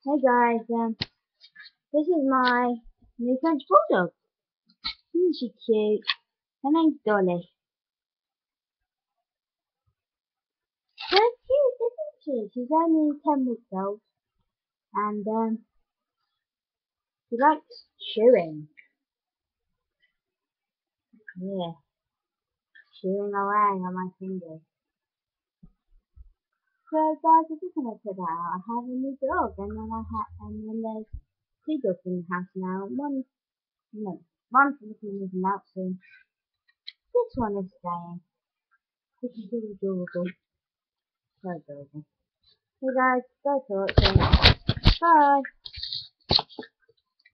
Hey guys, this is my new French bulldog. Isn't she cute? Her name's Dolly. So cute, isn't she? She's only 10 weeks old, and she likes chewing. Yeah, chewing away on my fingers. So guys, I just want to put that out. I have a new dog, and then there's two dogs in the house now. One's moving out soon. This one is staying. This is so adorable. So adorable. Hey guys, go talk soon. Bye.